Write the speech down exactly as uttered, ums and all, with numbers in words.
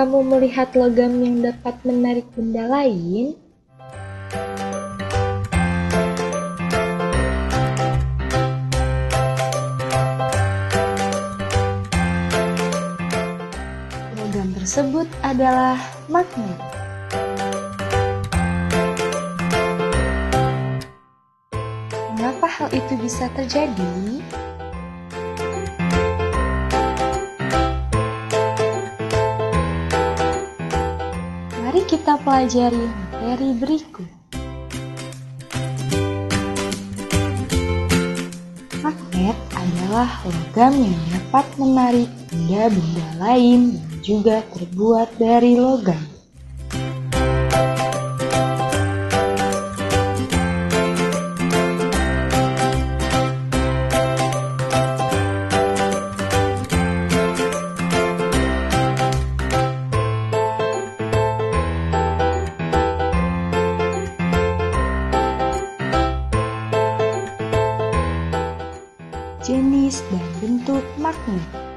kamu melihat logam yang dapat menarik benda lain? Logam tersebut adalah magnet. Mengapa hal itu bisa terjadi? Mari kita pelajari materi berikut. Magnet adalah logam yang dapat menarik benda-benda lain yang juga terbuat dari logam. Jenis dan bentuk magnet.